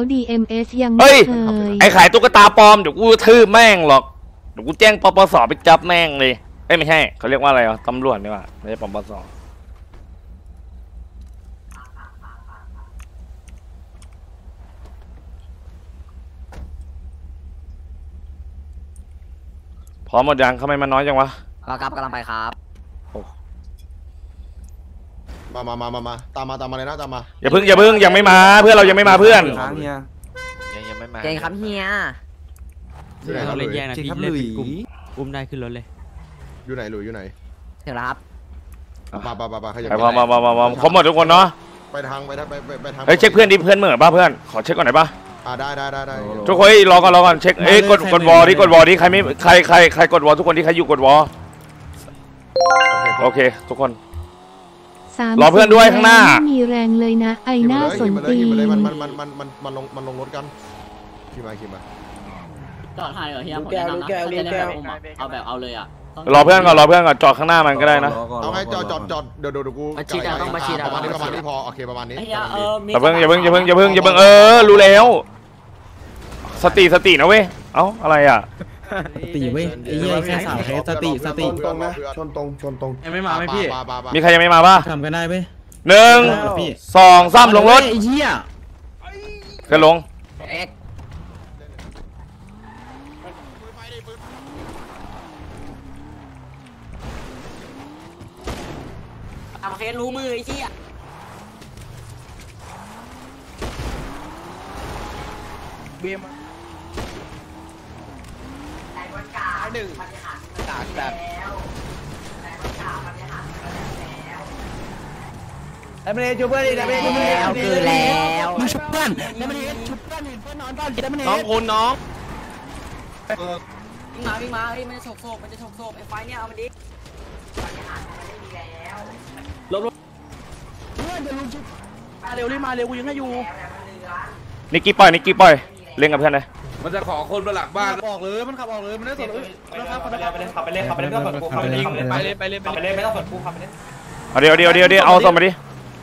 DMS ยังไม่เคยไอ้ขายตุ๊กตาปลอมเดี๋ยวกูทืบแม่งหรอกเดี๋ยวกูแจ้งปปสไปจับแม่งเลยไม่ใช่เขาเรียกว่าอะไรตำรวจนี่ว่าไม่ใช่ปปสพร้อมหมดยังทำไมมันน้อยจังวะครับกำลังไปครับมาตามมาเลยนะตามมาอย่าเพิ่งยังไม่มาเพื่อนเรายังไม่มาเพื่อนยังไม่มาเก่งครับเฮียเราเล่นแย่งนะพี่เล่นกลุ่มอุ้มได้ขึ้นรถเลยอยู่ไหนหลุยอยู่ไหนถึงแล้วครับมาขยับไปพร้อมหมดทุกคนเนาะไปทางเช็คเพื่อนดิเพื่อนเหมือนป่ะเพื่อนขอเช็คก่อนหน่อยป่ะได้ทุกคนรอก่อนเช็คกดวอลดิใครไม่ใครกดวอลทุกคนที่ใครอยู่กดวอลโอเคทุกคนรอเพื่อนด้วยข้างหน้าไม่มีแรงเลยนะไอหน้าสนตีมันลงรถกันขี่มาจอดถ่ายเหรอเฮียผมแนะนำนะเอาแบบเอาเลยอ่ะรอเพื่อนก่อนจอดข้างหน้ามันก็ได้นะเอาให้จอดเดี๋ยวกูต้องมาชี้ดาวประมาณนี้พอโอเคประมาณนี้อย่าเพิ่งรู้แล้วสตินะเว้ยอะไรอ่ะสติเว้ยไอ้เหี้ยแค่3เคสสติตรงนะชนตรงยังไม่มาไหมพี่มีใครยังไม่มาป่ะทำกันได้ไหม 1 2 3ลงรถไอ้เหี้ยขึ้นลงทำเคสรู้มือไอ้เหี้ยเบียม1แบบแล้วมันชูเพื่อนดิแล้วคือแล้วมึงชูเพื่อนแล้วมันชูเพื่อนเห็นเพื่อนนอนบ้านแล้วมันน้องคุณน้องวิ่งมาเฮ้ยมันจะฉกโซ่ไอ้ไฟเนี่ยเอามันดิลบเพื่อนเดี๋ยวลุงชุบมาเร็วกูยังให้อยู่นิกกี้ปล่อยเล่นกับเพื่อนเลยมันจะขอคนมาหลักบ้านมันขับออกเลยมันได้สดเลยขับไปเลยไม่ต้องสนกูขับไปเลยไม่ต้องสนกูขับไปเลยเดี๋ยวเอาส่งมาดิ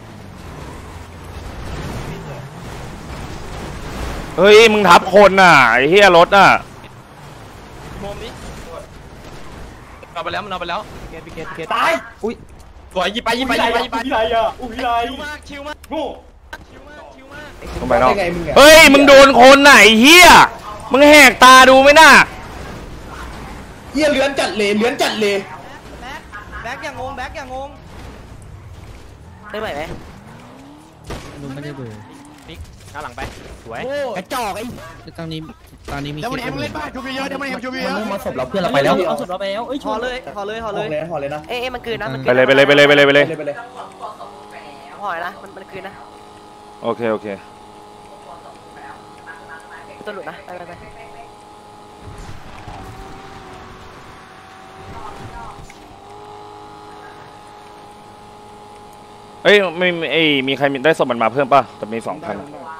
เฮ้ยมึงทับคนน่ะไอ้เหี้ยรถน่ะมุมนี้เอาไปแล้วมันเอาไปแล้วเกตตายอุ้ยสวยยิบไปอะไรอ่ะชิวมากงูลงไปเนาะเฮ้ยมึงโดนคนไหนเหี้ยมึงแหกตาดูไหมน่ะเหี้ยเลื้อนจัดเลยแแบ็คอย่างงงได้ไหมลุงไม่ได้ดูนิกหน้าหลังไปสวยกระจอกไอ้ตอนนี้มีแล้วมันเอ็มเล่นบ้านชูบีเยอะเดี๋ยวมันเอ็มชูบีเยอะมาศพเราเพื่อนเราไปแล้วเอาศพเราไปแล้วเอ้ยห่อเลยนะมันคืนนะไปเลยห่อนะมันคืนนะโอเคตัวหลุดนะไปเอ้ยไม่มีใครได้สมบัติมาเพิ่มป่ะแต่มี2,000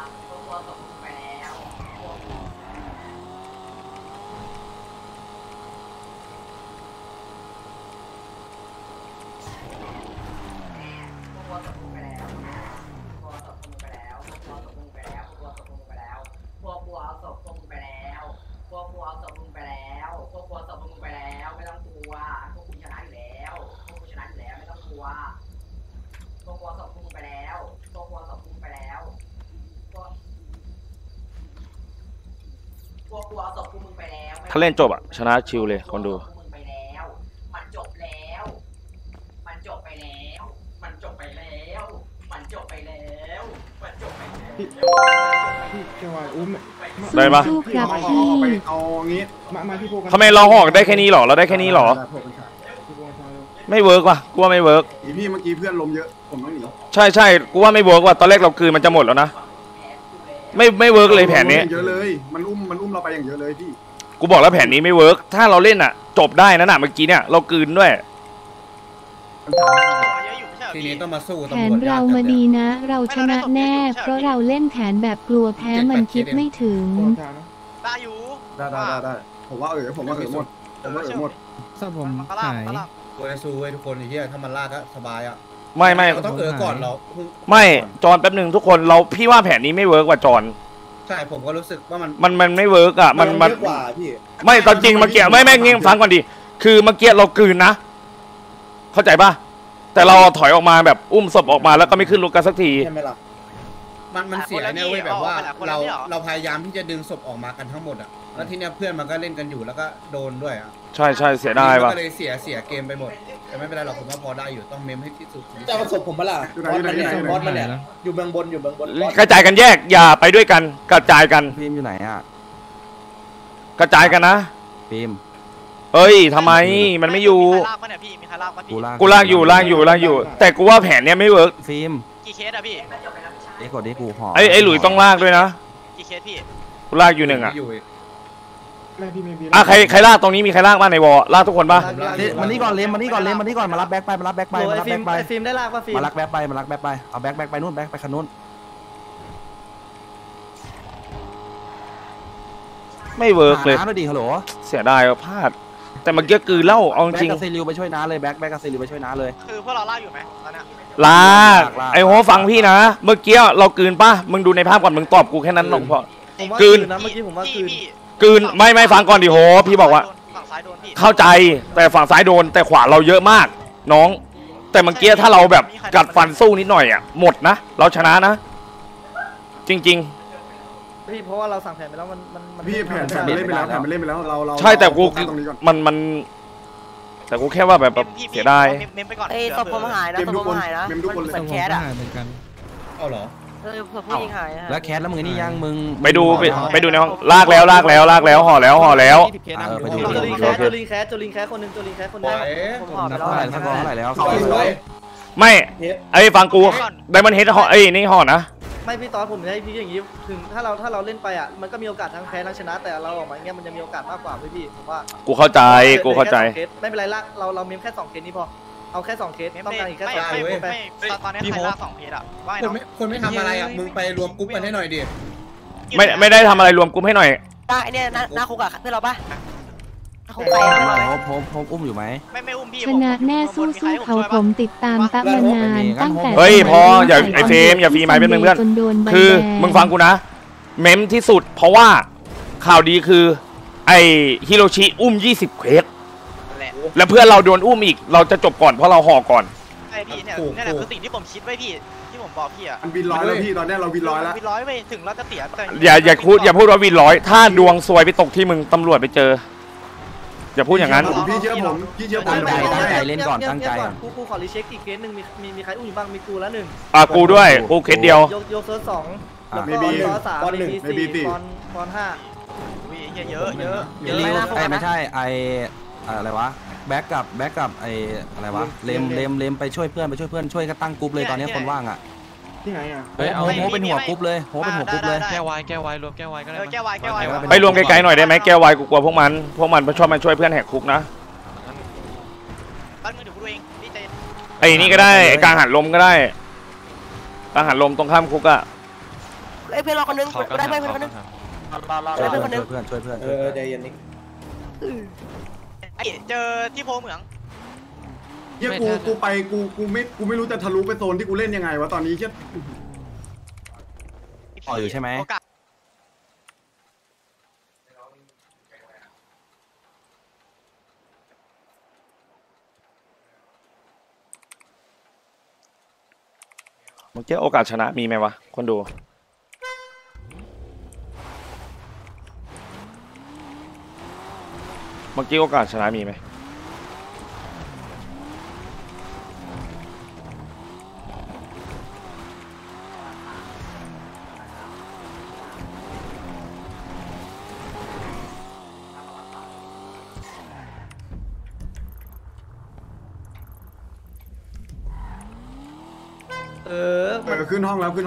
ถ้าเล่นจบอะชนะชิวเลยคนดูมันจบไปแล้วได้ปะเอางี้มาที่พวกทำไมเราหอกได้แค่นี้หรอเราได้แค่นี้หรอไม่เวิร์กว่ะกูว่าไม่เวิร์กพี่เมื่อกี้เพื่อนลมเยอะผมต้องหนีใช่กูว่าไม่เวิร์กว่ะตอนแรกเราคืนมันจะหมดแล้วนะไม่เวิร์กเลยแผนนี้เยอะเลยมันอุ้มเราไปอย่างเยอะเลยพี่กูบอกแล้วแผนนี้ไม่เวิร์กถ้าเราเล่นอะจบได้นะเมื่อกี้เนี่ยเราคืนด้วยทีนี้ต้องมาสู้แผนเรามาดีนะเราชนะแน่เพราะเราเล่นแผนแบบกลัวแพ้มันคิดไม่ถึงได้อยู่ได้ผมว่าหมดถ้าผมหายตัวไอซูทุกคนไอ้เหี้ยถ้ามันลากก็สบายอ่ะไม่ต้องก่อนเราไม่จอนแป๊บหนึ่งทุกคนพี่ว่าแผนนี้ไม่เวิร์กว่ะจอนใช่ผมก็รู้สึกว่ามันมันไม่เวิร์กอ่ะมันเยอะกว่าพี่ไม่ตอนจริงเมื่อกี้ไม่เงี้ยฟังก่อนดิคือเมื่อกี้เรากลืนนะเข้าใจป่ะแต่เราถอยออกมาแบบอุ้มศพออกมาแล้วก็ไม่ขึ้นรถกันสักทีใช่ไหมล่ะมันเสียเนี่ยเว้ยแบบว่าเราพยายามที่จะดึงศพออกมากันทั้งหมดอ่ะแล้วทีเนี้ยเพื่อนมันก็เล่นกันอยู่แล้วก็โดนด้วยอ่ะใช่เสียดายว่ะก็เลยเสียเกมไปหมดแต่ไม่เป็นไรหรอกผมว่าพอได้อยู่ต้องเมมให้ที่สุดจะประสบผมมาล่ะบอสมันเนี่ยอยู่เมืองบนกระจายกันแยกอย่าไปด้วยกันกระจายกันฟิล์มอยู่ไหนอ่ะกระจายกันนะฟิล์มเอ้ยทำไมมันไม่อยู่ลากปะเนี่ยพี่มีใครลากปะพี่กูลากอยู่แต่กูว่าแผนเนี้ยไม่เวิร์กฟิล์มกี่เคสอะพี่เอ็กซ์กดดิกูห่อไอ้หลุยต้องลากด้วยนะกี่เคสพี่กูลากอยู่หนึ่งอ่ะอยู่ใครลากตรงนี้มีใครลากบ้างในวอลากทุกคนป่ะมานี่ก่อนเลมมานี่ก่อนมารับแบ็คไปมารับแบ็คไปฟิล์มได้ลากป่ะฟิล์มมารักแบ็คไปเอาแบ็คไปนู่นแบ็คไปคันนู้นไม่เวิร์กเลยน้าด้วยดิฮัลโหลเสียดายพลาดแต่เมื่อกี้คือเล่าเอาจแบ็คริงกับเซริวไปช่วยน้าเลยแบ็คกับเซริวไปช่วยน้าเลยคือพวกเราลากอยู่ไหมตอนเนี้ยลากไอ้โหฟังพี่นะเมื่อกี้เรากลืนป่ะมึงดูในภาพก่อนมึงตอบกูแค่นั้นหรอกพอกลืนนะเมื่อกี้ผมว่าคืนกลืนไม่ฟังก่อนดิโหพี่บอกว่าฝั่งซ้ายโดนพี่เข้าใจแต่ฝั่งซ้ายโดนแต่ขวาเราเยอะมาก น้อง แต่เมื่อกี้ถ้าเราแบบกัดฟันสู้นิดหน่อยอ่ะหมดนะเราชนะนะ จริงพี่เพราะว่าเราสั่งแผนไปแล้วมันพี่แผนเล่นไปแล้วเราๆ ใช่แต่กูตรงนี้ก่อนมันแต่กูแค่ว่าแบบเสียดายเมมไปก่อนเอ้ยศพผมหายนะศพผมหายนะมันเป็นแคสอ่ะเอาเหรอศพผู้หญิงหายนะแล้วแคสแล้วมึงนี่ยังมึงไปดูในห้องลากแล้วห่อแล้วไปดูโจลิงแคสคนหนึ่งผมหอบไปแล้วเท่าไหร่ทั้งกองเท่าไหร่แล้วไม่ไอ้ฟังกูไดมอนด์เฮดห่อไอ้นี่ห่อนะไม่พี่ตอนผมให้พี่อย่างนี้ถึงถ้าเราเล่นไปอ่ะมันก็มีโอกาสทั้งแพ้ทั้งชนะแต่เราออกมาอย่างเงี้ยมันจะมีโอกาสมากกว่าพี่ผมว่ากูเข้าใจไม่เป็นไรละเราเมมแค่2เคสนี้พอเอาแค่2เคสต้องการอีกแค่2เคสไม่ตอนนี้ใครลาก2เคสอะว่าไงคนไม่ทำอะไรอ่ะมึงไปรวมกรุ๊ปกันให้หน่อยดิไม่ได้ทำอะไรรวมกลุ่มให้หน่อยได้เนี่ยหน้าคุกอ่ะเพื่อนเราปะคุกไปโฮมอุ้มอยู่ไหมไม่อุ้มพี่ชนะแน่สู้เขาผมติดตามตะมานานตั้งแต่เฮ้ยพออย่าไอเฟมอย่าฟรีไม้เป็นเพื่อนคือมึงฟังกูนะเมมที่สุดเพราะว่าข่าวดีคือไอฮิโรชิอุ้ม20 เควสแล้วเพื่อนเราโดนอุ้มอีกเราจะจบก่อนเพราะเราห่อก่อนไอพี่เนี่ยนี่แหละคือสิ่งที่ผมคิดไว้พี่ที่ผมบอกพี่อะมันวินร้อยแล้วพี่ตอนนี้เราวินร้อยแล้ววินร้อยไปถึงเราจะเสียอย่าพูดว่าวินร้อยถ้าดวงซวยไปตกที่มึงตำรวจไปเจออย่าพูดอย่างนั้นพี่เชื่อผมตั้งใจเล่นก่อนตั้งใจกูขอรีเช็คอีกเคสหนึ่งมีใครอุ้มอยู่บ้างมีกูแล้ว1 กูด้วยกูเคสเดียวยกเซิร์ฟ2แล้วก็ซอ3มี4บอล5 เยอะไม่ใช่ไออะไรวะแบ็กกับไออะไรวะเลมไปช่วยเพื่อนช่วยกันตั้งกรุ๊ปเลยตอนนี้คนว่างอ่ะที่ไหนอ่ะเฮ้ยเอาโฮเป็นหัวกรุ๊ปเลยโฮเป็นหัวกรุ๊ปเลยแก้วายรวมแก้วายก็ได้แก้วายไปรวมไกลๆหน่อยได้ไหมแก้ววายกูกลัวพวกมันชอบมาช่วยเพื่อนแหกคุกนะตั้งมือถือกูเองนี่ใจไอ้นี่ก็ได้ไอ้กลางหันลมก็ได้กลางหันลมตรงข้ามคุกอะเพื่อนเราคนนึงได้เพื่อนคนนึงช่วยเพื่อนใจเย็นนิดเจอที่โพเหมืองเฮียกูไปกูไม่รู้จะทะลุไปโซนที่กูเล่นยังไงวะตอนนี้เฮียต่ออยู่ใช่ไหมเมื่อกี้โอกาสชนะมีไหมวะคนดูเมื่อกี้โอกาสชนะมีไหมขึ้นห้องแล้ว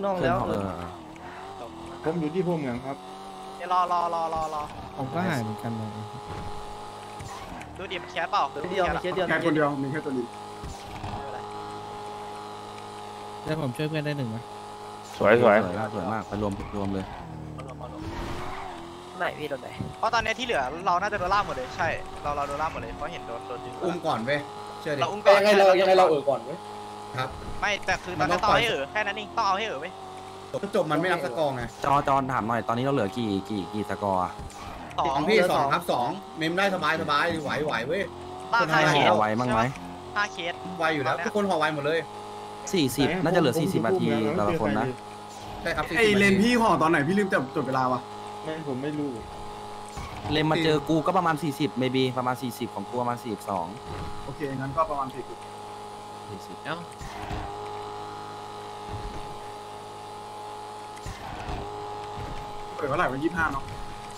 ผมอยู่ที่พวกเมืองครับรอผมก็หายเหมือนกันเลยดูดิมันแคสเปล่าแค่คนเดียวมีแค่ตัวนี้แล้วผมช่วยเพื่อนได้1ไหมสวยมากไปรวมเลยไหนพี่โดนไหนเพราะตอนนี้ที่เหลือเราน่าจะโดนล่าหมดเลยใช่เราโดนล่าหมดเลยเพราะเห็นโดนดึงอุ้มก่อนเว้ยเชื่อดิเราอุ้มก่อนยังไงเราก่อนเว้ยครับไม่แต่คือตอนนี้ต้องให้แค่นั้นเองต้องเอาให้เว้ยจบมันไม่นับสกอร์ไงจอถามหน่อยตอนนี้เราเหลือกี่สกอร์อะ 2พี่2ครับ2เมมได้สบายไหวเว้ยบ้าให้ห่อไวบ้างไหม 5 เคสไวอยู่แล้วทุกคนห่อไวหมดเลย 40น่าจะเหลือ40นาทีแต่ละคนนะใช่ครับไอเลนพี่ห่อตอนไหนพี่ลืมจดเวลาวะไม่ผมไม่รู้เลมมาเจอกูก็ประมาณ40 maybe ประมาณ40ของกูประมาณ42 โอเคงั้นก็ประมาณ40 เอ้าเปิดเท่าไหร่วัน25เนาะ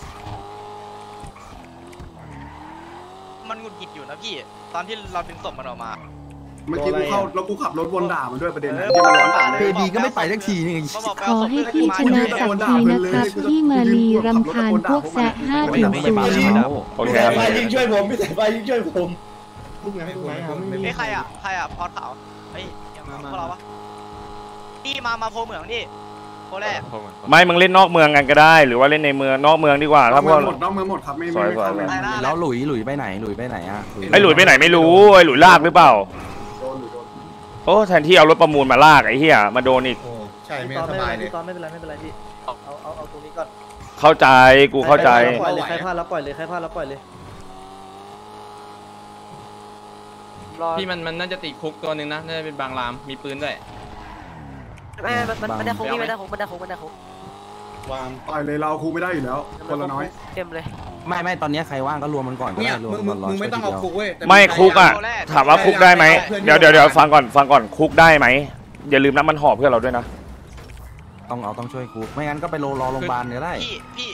มันหงุดหงิดอยู่นะพี่ตอนที่เราดึงศพมันออกมาเมื่อกี้กูเข้าแล้วกูขับรถวนด่ามันด้วยประเด็นนะที่มันร้อนด่าเลยดีก็ไม่ไปสักทีนึงขอให้พี่ชนะสักทีนะครับพี่มาลีรำคาญพวกแซะ5 ถึงโอเคไปยิงช่วยผมพี่แต่ไปยิงช่วยผมใครอ่ะพอดขาวเฮ้ยพวกเราปะนี่มาโพเหมืองดิโพแรกไม่มึงเล่นนอกเมืองกันก็ได้ หรือว่าเล่นในเมืองนอกเมืองดีกว่าน้ถ้าองพวกเมืองหมดครับไม่เข้าเมืองแล้วหลุยไปไหนอ่ะไอ้หลุยไปไหนไม่รู้ไอ้หลุยลากหรือเปล่าโดนโอ้แทนที่เอารถประมูลมาลากไอ้เหี้ยมาโดนอีกโอ้ใช่พี่ไม่ตอนสบายเลยพี่ตอนไม่เป็นไรพี่เอาตรงนี้ก่อนเข้าใจกูเข้าใจปล่อยเลยใครพลาดแล้วปล่อยเลยใครพลาดแล้วปล่อยเลยพี่มันน่าจะติดคุกตัวหนึ่งนะน่าจะเป็นบางรามมีปืนด้วยมันได้คุกพี่มันได้คุกวางปล่อยเลยเราครูไม่ได้อยู่แล้วคนละน้อยเต็มเลยไม่ตอนนี้ใครว่างก็รวมมันก่อนก็เนี่ยได้รวมมึงไม่ต้องเอาคุกเว้ยไม่คุกอ่ะถามว่าคุกได้ไหมเดี๋ยวฟังก่อนคุกได้ไหมอย่าลืมนะมันห่อเพื่อเราด้วยนะต้องช่วยกูไม่งั้นก็ไปรอโรงพยาบาลก็ได้พี่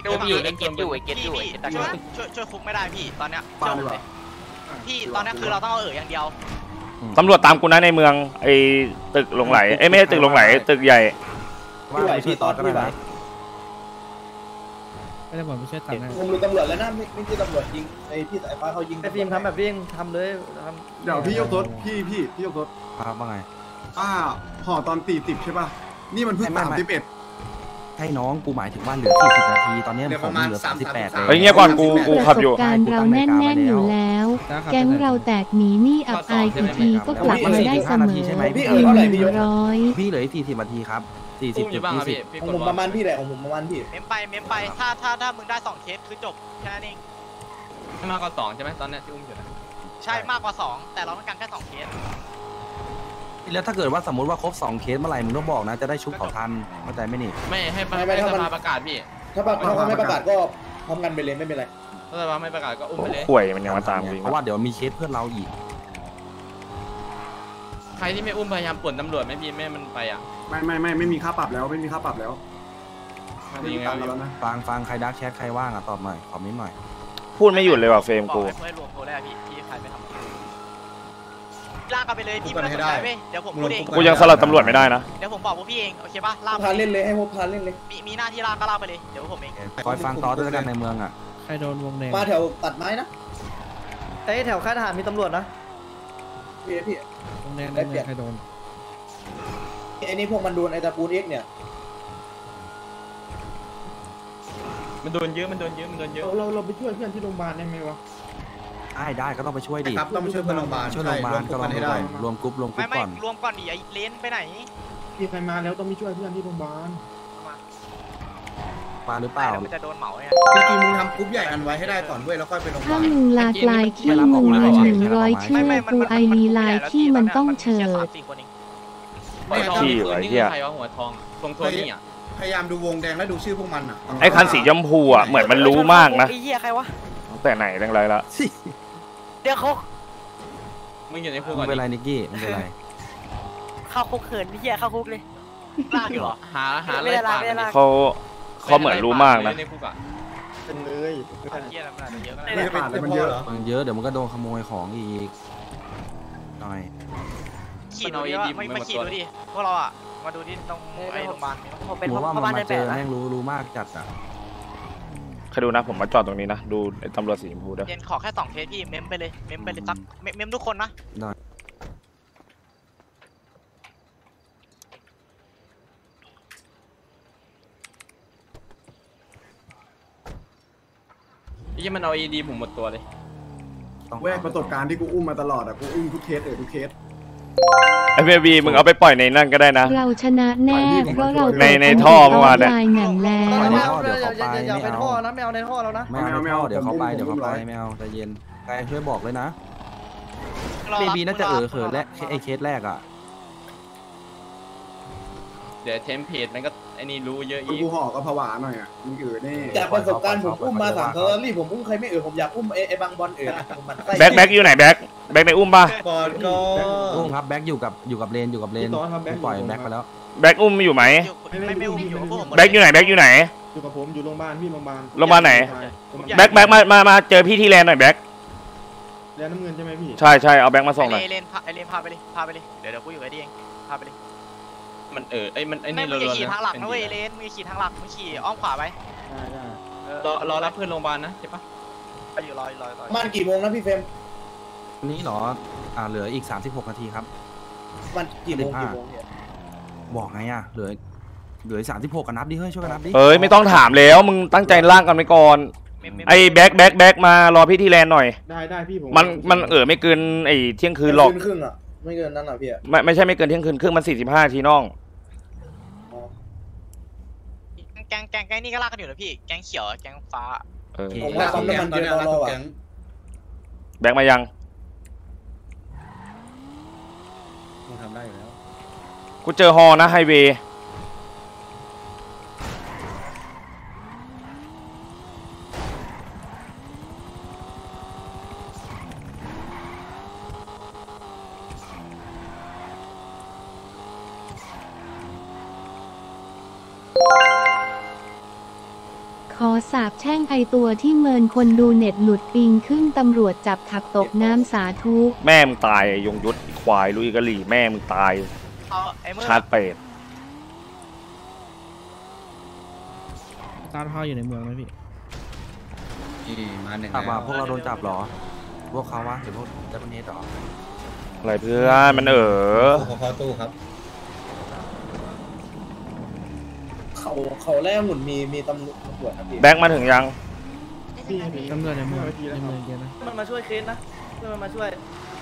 ช่วยคุกไม่ได้พี่ตอนเนี้ยปาดีกว่าพี่ตอนนี้คือเราต้องเอาอย่างเดียวตำรวจตามกูนะในเมืองไอ้ตึกหลงไหลไอ้ไม่ใช่ตึกหลงไหลตึกใหญ่ว่าไปช่วยตอนก็ได้นะไม่ได้ผมไปช่วยตัดให้ผมรู้ตำรวจแล้วนะไม่ใช่ตำรวจยิงไอพี่สายฟ้าเขายิงไอฟิล์มทำแบบพี่ทำเลยทำเดี๋ยวพี่ยกรถพี่ยกรถครับว่าไงห่อตอน40ใช่ป่ะนี่มันเพิ่ง31 ให้น้องกูหมายถึงว่าเหลือ40นาทีตอนนี้ผมเหลือ38เลยเฮ้ยเงียบก่อนกูประขับสอยู่บการณ์เราแน่นๆอยู่แล้ว แก๊งเราแตกหนีนี่อับอายกี่ทีก็กลับมาได้เสมอ100 พี่เหลือ40นาทีครับ40.20 ผมประมาณพี่แหละของผมประมาณพี่เมมไปถ้ามึงได้2เคสคือจบแค่นั้นเองมากกว่า2ใช่ไหมตอนนี้ที่อุ้มอยู่นะใช่มากกว่า2แต่เราต้องการแค่2เคสแล้วถ้าเกิดว่าสมมติว่าครบ2เคสเมื่อไหร่มึงต้องบอกนะจะได้ชุบเขาทันเข้าใจไหมนี่ไม่ให้สภาประกาศพี่ถ้าเขาไม่ประกาศก็พร้อมกันไปเลยไม่เป็นไรถ้าสภาไม่ประกาศก็อุ้มไปเลยข่วยมันยังมาตามกูเพราะว่าเดี๋ยวมีเคสเพื่อนเราอีกใครที่ไม่อุ้มพยายามป่วนตำรวจไม่พี่ไม่มันไปอ่ะไม่มีค่าปรับแล้วไม่มีค่าปรับแล้วไม่มีตังค์แล้วนะฟังใครดักแชทใครว่างอ่ะตอบหน่อยขอมิ้นหน่อยพูดไม่หยุดเลยว่ะเฟรมกูให้รวมโทรได้พี่ใครไม่ทำลากกันไปเลยพี่ไม่ต้องสนใจเว้ยเดี๋ยวผมพูดเองกูยังสลัดตำรวจไม่ได้นะเดี๋ยวผมบอกพวกพี่เองโอเคป่ะลากพาเล่นเลยให้พวกพาเล่นเลยมีหน้าที่ลากก็ลากไปเลยเดี๋ยวผมเองคอยฟังต่อด้วยกันในเมืองอ่ะใครโดนวงแดงมาแถวตัดไม้นะไอแถวค่ายทหารมีตำรวจนะพี่วงแดงในเมืองใครโดนไอ้นี่พวกมันโดนไอตะปูนเอ็กเนี่ยมันโดนเยอะเราไปช่วยเพื่อนที่โรงพยาบาลได้ไหมวะได้ก็ต้องไปช่วยดิครับต้องไปช่วยเพื่อนโรงพยาบาลช่วยโรงพยาบาลก็ลองให้ไปได้รวมกรุ๊ปไม่ก่อนรวมก่อนดิไอ้เลนไปไหนพี่ใครมาแล้วต้องไปช่วยเพื่อนที่โรงพยาบาลมาหรือเปล่ามันจะโดนเหมาไงจริงๆมึงทำกรุ๊ปใหญ่อันไว้ให้ได้ก่อนเว้ยแล้วค่อยไปโรงพยาถ้าบาลมึงลากลายขี้มึงมา100ชื่อกูไอรีลายขี้มันต้องเฉิดขี้ไอ้เหี้ยใครวะหัวทองทรงโทนี่อ่ะพยายามดูวงแดงแล้วดูชื่อพวกมันอ่ะไอ้คันสีชมพูอ่ะเหมือนมันรู้มากนะไอ้เหี้ยใครวะตั้งแต่ไหนตั้งไรละเดี๋ยวเขามึงอยู่ในคุกมึก่อง นเป็นไรนิกกี้มึงเป็นไรเข้าคุกเขินไอ้เหี้ยเข้าคุกเลยลากอยู่เหรอหาอะไรปากเขาเหมือนรู้มากนะในคุกอ่ะเป็นเลยเหี้ยมันอาจจะเยอะก็ได้ไม่ได้ผ่านเลยมันเยอะมึงเยอะเดี๋ยวมึงก็โดนขโมยของอีกหน่อยขี่ดูดิไม่ขี่ดูดิพวกเราอ่ะมาดูที่ตรงไอ้โรงพยาบาลผมเป็นหัวว่าพ่มัอน บ้านมาในเจแปอดนะแม่งรู้มากจัดอ่ะใครดูนะผมมาจอดตรงนี้นะดูไอ้ตำรวจสีชมพูด้วยเย็นขอแค่2เคสพี่เมมไปเลยสักเมมทุกคนนะได้ยี่มันเอา ED ผมหมดตัวเลยต้องแวกประสบการณ์ที่กูอุ้มมาตลอดอ่ะกูอุ้มทุกเคสทุกเคสไอเมบีมึงเอาไปปล่อยในนั่นก็ได้นะเราชนะแน่เพราะเราในท่อเมื่อวานเนี่ยลายหนังแล้วไม่เอาอย่าไปท่อนะไม่เอาในท่อแล้วนะไม่เอาเดี๋ยวเขาไปไม่เอาใจเย็นใครช่วยบอกเลยนะเบบีน่าจะเขินและไอเคสแรกอ่ะเดี๋ยวเทมเพลตมันก็ไอ้นี่รู้เยอะอีกกูห่อก็ผวาหน่อยอ่ะมึงแน่จากประสบการณ์ผมอุ้มมา3 สตอรี่ผมอุ้มใครไม่ผมอยากอุ้มไอ้บางบอลผมมันแบ็คอยู่ไหนแบ็คในอุ้มป่ะก่อนก็อุ้มครับแบ็คอยู่กับเลนปล่อยแบ็คไปแล้วแบ็คอุ้มอยู่ไหมไม่อุ้มอยู่พวกผมแบ็คอยู่ไหนอยู่กับผมอยู่โรงพยาบาลพี่โรงพยาบาลโรงพยาบาลไหนแบ็คมาเจอพี่ที่แลนด์หน่อยแบ็คแล้วน้ำเงินใช่ไหมพี่ใช่เอาแบ็คมาส่งหน่อยไอเลนพาไปเลยเดี๋ยวกูอยู่ไอ้ดิเองพาไปเลยมันมันไอ้ไม่นี่มึงรัจะวๆขี่นะทางหลักนะเว้ยเลนมึงขี่ทางหลักมึงขี่อ้อมขวาไปรอรับเพื่อนโรงพยาบาลนะใช่ปะไปอยู่รอมันกี่โมงนะพี่เฟรมนี้เหรอเหลืออีก36 นาทีครับมันกี่โมงบอกไงอ่ะเหลือ36กันนับดิเฮ้ยช่วยกันนับดิไม่ต้องถามแล้วมึงตั้งใจล่างกันไปก่อนไอ้แบ็คมารอพี่ที่แลนด์หน่อยได้พี่ผมมันไม่เกินไอ้เที่ยงคืนหรอกครึ่งอ่ะไม่เกินนั้นหรอพี่ไม่ใช่ไม่เกินเที่ยงคืนครึ่งมัน45 ทีน้องแก๊งนี่ก็ลากกันอยู่นะพี่แก๊งเขียวแก๊งฟ้าผมว่าปั๊มน้ำมันเดือดรออ่ะแบ็คมายังมึงทำได้อยู่แล้วกูเจอฮอนะไฮเวย์ขอสาบแช่งไอตัวที่เมินคนดูเน็ตหลุดปิงขึ้นตำรวจจับขับตกน้ำสาธุแม่มึงตายยงยุทธควายลุยกะหรี่แม่มึงตายชาร์จเป็ดตาท่ออยู่ในเมืองไหมพี่มาหนึ่งมาพวกเราโดนจับหรอพวกเขาวะหรือพวกเจ้าพเนสหรออะไรเพื่อนมันเข้าตู้ครับเขาแรกหมุนมีตำรวจครับพี่แบ็คมาถึงยังพี่ตำรวจในเมืองเยอะนะมันมาช่วยเคสนะเพื่อนมันมาช่วย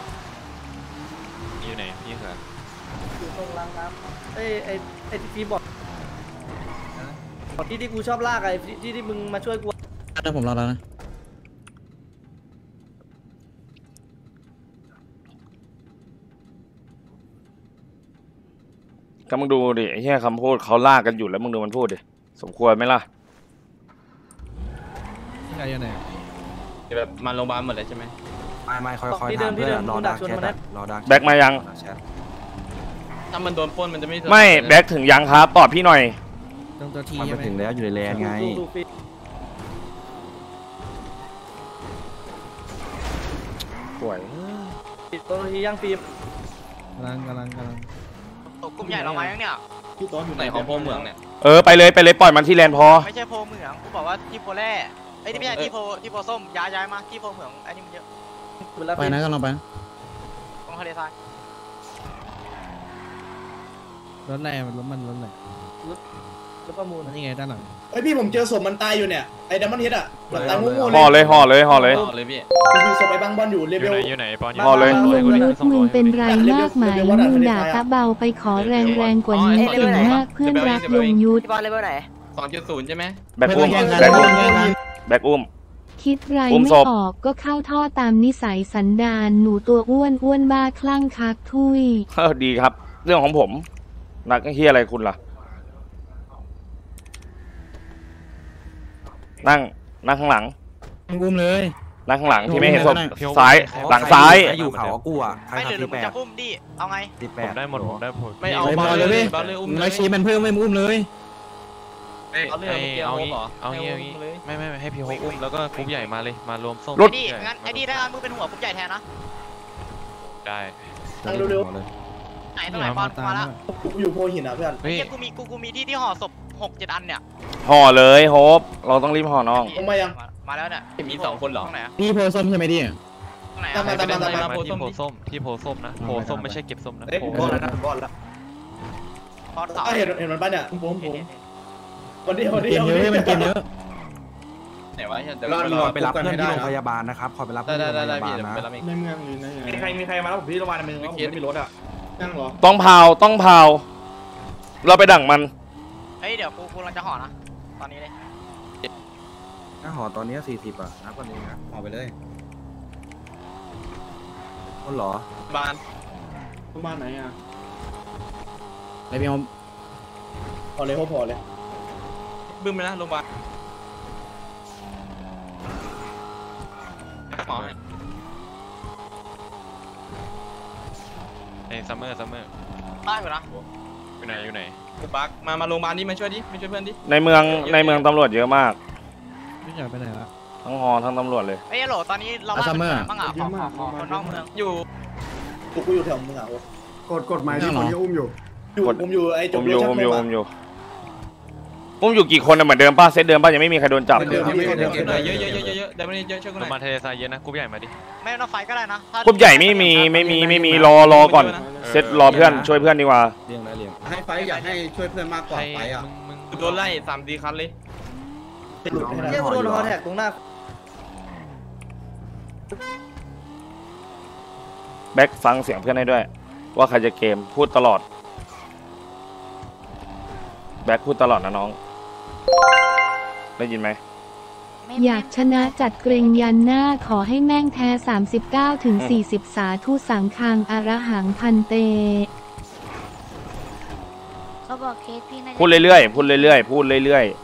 อยู่ไหนพี่ครับอยู่ตรงรางน้ำไอ้ที่บอกที่กูชอบลากไอ้ที่มึงมาช่วยกูได้ผมรอแล้วนะก็มึงดูดิไอ้เหี้ยคำพูดเขาลากกันอยู่แล้วมึงดูมันพูดดิสมควรไหมล่ะใครยังไงแบบมาโรงพยาบาลหมดเลยใช่ไหมไม่ค่อยถามเพื่อนรอดักแชทรอดักแบ็คมายังถ้ามันโดนปล้นมันจะไม่แบ็คถึงยังครับตอบพี่หน่อยมันไปถึงแล้วอยู่ในแลนไงป่วยตัวทียังฟิล์มกำลังตกกลุ่มใหญ่เรามายังเนี่ยพี่ต้นอยู่ไหนของโพเมืองเนี่ยไปเลยปล่อยมันที่แลนพอไม่ใช่โพเหมืองกูบอกว่าที่โพแร่ไอ้ที่ไม่ใช่ที่โพส้มย้ายมาที่โพเหมืองไอ้นี่มันเยอะไปนะกันเราไปตรงทะเลทรายรถแรงรถรถประมูลนี่ไงด้านหลังไอพี่ผมเจอศพมันตายอยู่เนี่ยไอ้ดัมมอนเฮดอ่ะแบบตายงูๆห่อเลยพี่คือศพไอ้บางบอลอยู่เลเวลอยู่ไหนปอนห่อเลยมึงเป็นไรมากไหมมึงด่าตะเบาไปขอแรงกว่านี้เก่งมากเพื่อนรักยงยุทธบอลเลเวลไหน 2.0ใช่ไหมแบ็คอุ้มคิดไรไม่ออกก็เข้าท่อตามนิสัยสันดานหนูตัวอ้วนบ้าคลั่งคักทุยดีครับเรื่องของผมนักเฮียอะไรคุณล่ะนั่งข้างหลังอุ้มเลยนั่งข้างหลังที่ไม่เห็นศพซ้ายหลังซ้ายอยู่เขากูอ่ะไม่หรือมึงจะอุ้มดิเอาไงผมได้หมดไม่เอาบอลเลยไม่ชี้มันเพิ่มไม่อุ้มเลยเอางี้ไม่ให้พี่โฮอุ้มแล้วก็กรุ๊ปใหญ่มาเลยมารวมส้มรถงั้นไอ้นี่ถ้ามึงเป็นหัวกรุ๊ปใหญ่แทนนะได้เร็วๆไหนตรงไหนบอลมาละกูอยู่โพหินอ่ะเพื่อนกูมีที่ห่อศพ6-7 อันเนี่ยห่อเลยโฮปเราต้องรีบห่อน้องมาแล้วเนี่ยมี2 คนหรอพี่โพส้มใช่ไหมดิมาที่โพส้มนะโพส้มไม่ใช่เก็บส้มนะบอลแล้วเห็นมันป่ะเนี่ยผมวันนี้เกมเยอะมันเกมเยอะไหนวะเดี๋ยวไปรับเพื่อนที่โรงพยาบาลนะครับขอไปรับเพื่อนที่โรงพยาบาลนะในเมืองหรือในมีใครมาแล้วผมที่โรงพยาบาลในเมืองผมไม่มีรถอ่ะยังเหรอต้องเผาเราไปดั่งมันเฮ้ยเดี๋ยวกูกำลังจะห่อนะตอนนี้เลยถ้าห่อตอนนี้40นับกันเองนะออกไปเลยคนหรอบ้านบ้านไหนอ่ะไอพี่เอาพอเลยพอเลยบึ้มไปนะโรงพยาบาลหมอไอ้ซัมเมอร์ได้ไปนะอยู่ไหนกูบักมาโรงพยาบาลนี่มาช่วยดิมาช่วยเพื่อนดิในเมืองตำรวจเยอะมากพี่อยากไปไหนละทั้งฮอทั้งตำรวจเลยเฮ้ยโหลตอนนี้เราบ้างอ่ะขอคนนอกเมืองอยู่กูอยู่แถวมึงอ่ะกดหมายที่คนที่อุ้มอยู่ผมอยู่ไอ้จบอุ้มอยู่กี่คนเหมือนเดิมป้าเซตเดิมป้ายังไม่มีใครโดนจับเยอะเดี๋ยวมันเยอะช่วยกูหน่อยมาเทเลซายเยอะนะกูใหญ่มาดิไม่ต้องไฟก็ได้นะกลุ่มใหญ่ไม่มีรอก่อนเซตรอเพื่อนช่วยเพื่อนดีกว่าเลี้ยงได้เลี้ยงให้ไฟอยากให้ช่วยเพื่อนมากกว่าไฟอ่ะมึงโดนไล่3-4 คันเลยเนี่ยกูโดนฮอแท็กตรงหน้าแบ็คฟังเสียงเพื่อนให้ด้วย ว่าใครจะเกมพูดตลอดแบ็คพูดตลอดนะน้องได้ยินไหมอยากชนะจัดเกรงยันหน้าขอให้แม่งแท้39 ถึง 40 สาธุสังฆังอรหังพันเตเขาบอกเคสพี่น่าจะพูดเรื่อยๆพูดเรื่อยๆ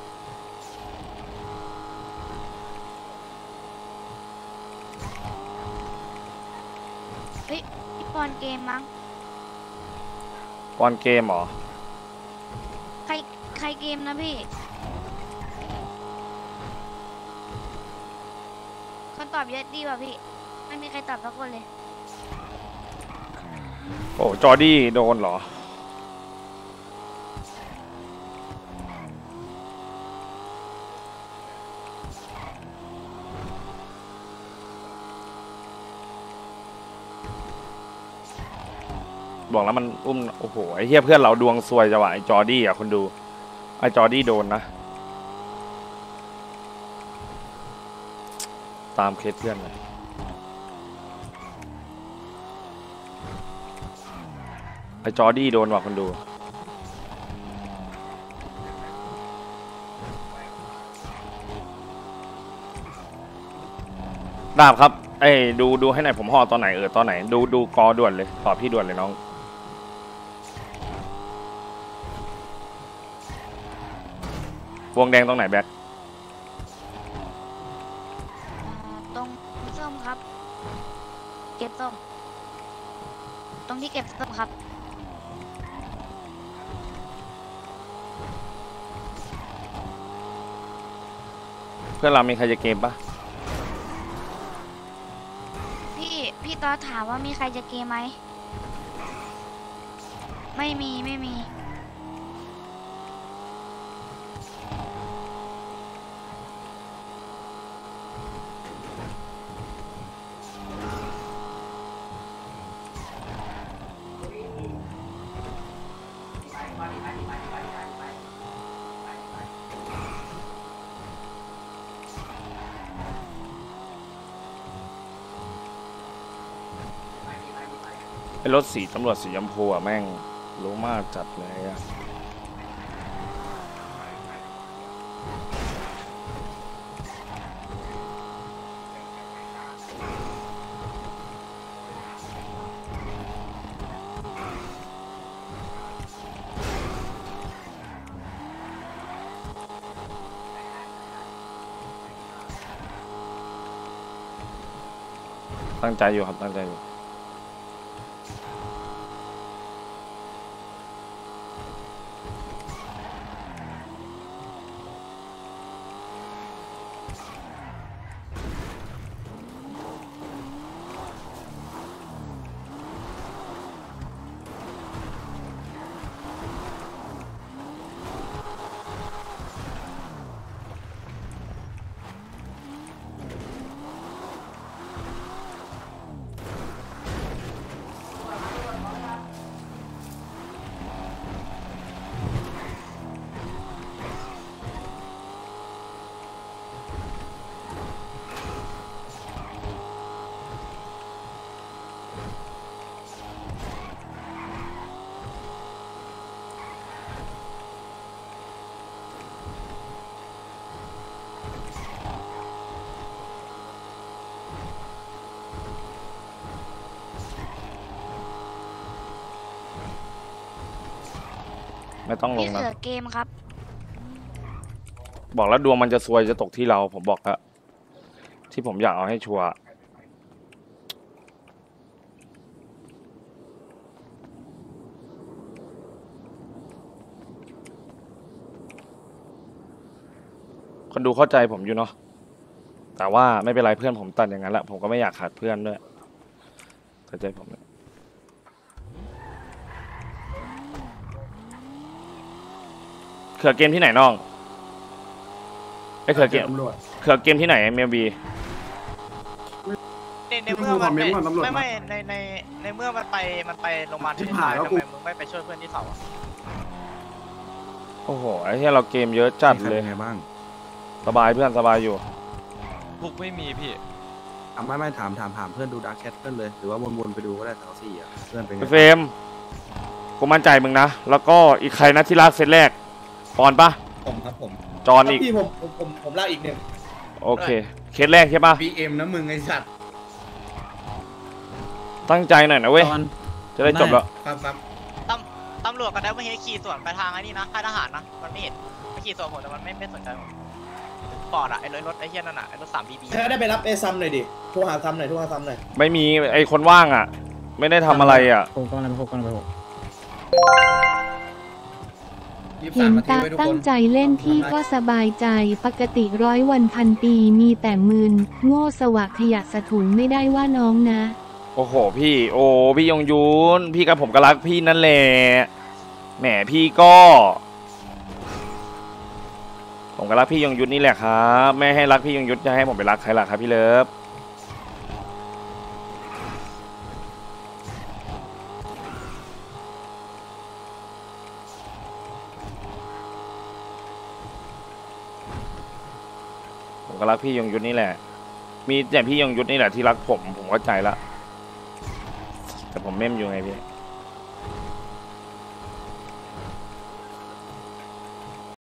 เฮ้ยพี่ปอนเกมมั้งก่อนเกมเหรอใครเกมนะพี่คนตอบเยอะดีป่ะพี่ไม่มีใครตอบสักคนเลยโอ้จอร์ดี้โดนเหรอบอกแล้วมันอุ้มโอ้โหไอ้เหี้ยเพื่อนเราดวงซวยจังวะไอ้จอร์ดี้อ่ะคนดูไอ้จอร์ดี้โดนนะตามเคสเพื่อนเลยไอ้จอร์ดี้โดนว่ะคนดูดาบครับไอ้ดูให้หน่อยผมห่อตอนไหนตอนไหนดูกอด่วนเลยตอบพี่ด่วนเลยน้องวงแดงตรงไหนแบ็คตรงส้มครับ เก็บส้มตรงที่เก็บส้มครับเพื่อนเรามีใครจะเกมปะพี่ตอถามว่ามีใครจะเกมไหมไม่มีไอ้รถสีตำรวจสีชมพูอะแม่งรู้มากจัดเลยอะตั้งใจอยู่ครับตั้งใจอยู่ไม่ต้องลพี่งนะเสือเกมครับบอกแล้วดวงมันจะซวยจะตกที่เราผมบอกแล้วที่ผมอยากเอาให้ชัวร์คนดูเข้าใจผมอยู่เนาะแต่ว่าไม่เป็นไรเพื่อนผมตัดอย่างนั้นแหละผมก็ไม่อยากขาดเพื่อนด้วยเข้าใจผมนะเขือเกมที่ไหนน้องไอ้เขือเกมที่ไหนเมียบีในเมื่อมันไม่ในเมื่อมันไปโรงพยาบาลที่ถ่ายทำไมมึงไม่ไปช่วยเพื่อนที่เสาโอ้โหไอ้ที่เราเกมเยอะจัดเลยไงบ้างสบายเพื่อนสบายอยู่บุกไม่มีพี่ไม่ถามเพื่อนดูดาร์คแคทเพื่อนเลยหรือว่าวนๆไปดูก็ได้ทั้ง4อ่ะเพื่อนเป็นไงเฟรมกูมั่นใจมึงนะแล้วก็อีกใครนะที่ลากเซตแรกปอนปะผมครับผมจอนอีกพี่ผมลากอีกหนึ่งโอเคเคสแรกใช่ปะ BM นะมึงไอ้สัตว์ตั้งใจหน่อยนะเว้ยจะได้จบแล้วครับตำรวจก็ได้ไม่เห็นขี่สวนไปทางไอ้นี่นะค่ายทหารนะมันไม่เห็นไม่ขี่สวนผมแต่มันไม่สนใจผมปอดอะไอ้รถไอ้เหี้ยนั่นอะไอ้รถ3 BB แค่ได้ไปรับเอซัมหน่อยดิโทรหาซัมหน่อยโทรหาซัมหน่อยไม่มีไอ้คนว่างอ่ะ ไม่ได้ทำอะไรอ่ะผมกำลังไปเห็นตาตั้งใจเล่นที่ก็สบายใจปกติ100 วันพันปีมีแต่มึนโง่สวะขยะสะถุนไม่ได้ว่าน้องนะโอ้โหพี่โอ้พี่ยงยุนพี่กับผมก็รักพี่นั่นแหละแหมพี่ก็ผมก็รักพี่ยงยุทธนี่แหละครับแม่ให้รักพี่ยงยุทธจะให้ผมไปรักใครล่ะครับพี่เลิฟผมก็รักพี่ยงยุทธนี่แหละมีแต่พี่ยงยุทธนี่แหละที่รักผมเข้าใจละแต่ผมเม่มอยู่ไงพี่